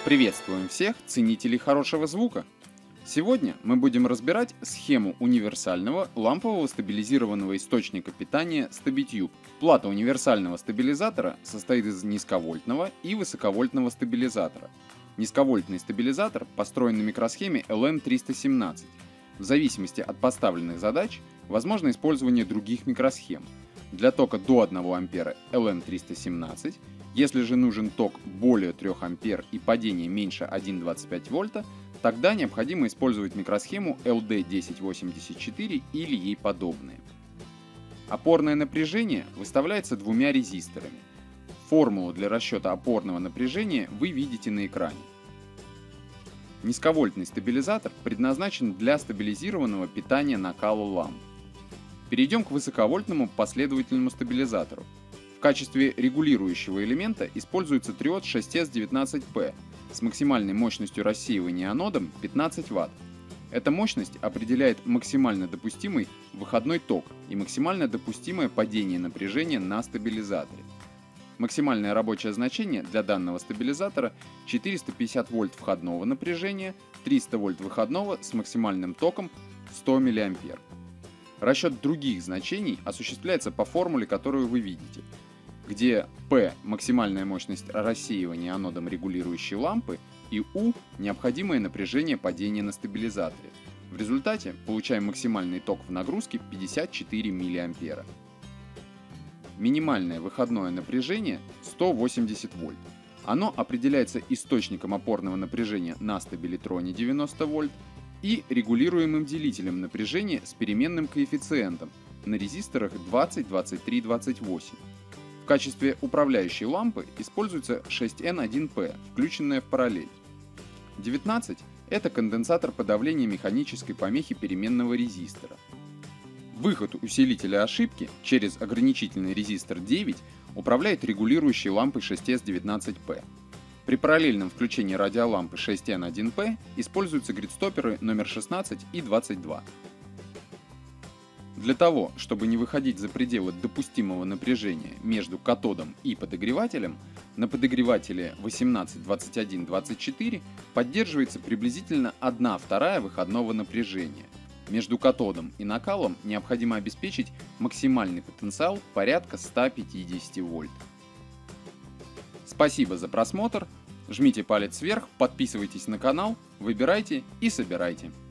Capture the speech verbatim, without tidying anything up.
Приветствуем всех ценителей хорошего звука! Сегодня мы будем разбирать схему универсального лампового стабилизированного источника питания StabiTube. Плата универсального стабилизатора состоит из низковольтного и высоковольтного стабилизатора. Низковольтный стабилизатор построен на микросхеме эл эм триста семнадцать. В зависимости от поставленных задач возможно использование других микросхем. Для тока до одного ампера эл эм триста семнадцать, если же нужен ток более трёх ампер и падение меньше одна целая двадцать пять вольта, тогда необходимо использовать микросхему эл дэ тысяча восемьдесят четыре или ей подобные. Опорное напряжение выставляется двумя резисторами. Формулу для расчета опорного напряжения вы видите на экране. Низковольтный стабилизатор предназначен для стабилизированного питания накала ламп. Перейдем к высоковольтному последовательному стабилизатору. В качестве регулирующего элемента используется триод шесть эс девятнадцать пэ с максимальной мощностью рассеивания анодом пятнадцать ватт. Эта мощность определяет максимально допустимый выходной ток и максимально допустимое падение напряжения на стабилизаторе. Максимальное рабочее значение для данного стабилизатора четыреста пятьдесят вольт входного напряжения, триста вольт выходного с максимальным током сто миллиампер. Расчет других значений осуществляется по формуле, которую вы видите, где P – максимальная мощность рассеивания анодом регулирующей лампы и U – необходимое напряжение падения на стабилизаторе. В результате получаем максимальный ток в нагрузке пятьдесят четыре миллиампера. Минимальное выходное напряжение – сто восемьдесят вольт. Оно определяется источником опорного напряжения на стабилитроне девяносто вольт и регулируемым делителем напряжения с переменным коэффициентом на резисторах двадцать, двадцать три, двадцать восемь. В качестве управляющей лампы используется шесть эн один пэ, включенная в параллель. девятнадцать – это конденсатор подавления механической помехи переменного резистора. Выход усилителя ошибки через ограничительный резистор девять управляет регулирующей лампой шесть эс девятнадцать пэ. При параллельном включении радиолампы шесть эн один пэ используются гридстоперы номер шестнадцать и двадцать два. Для того, чтобы не выходить за пределы допустимого напряжения между катодом и подогревателем, на подогревателе восемнадцать, двадцать один, двадцать четыре поддерживается приблизительно одна вторая выходного напряжения. Между катодом и накалом необходимо обеспечить максимальный потенциал порядка ста пятидесяти вольт. Спасибо за просмотр, жмите палец вверх, подписывайтесь на канал, выбирайте и собирайте.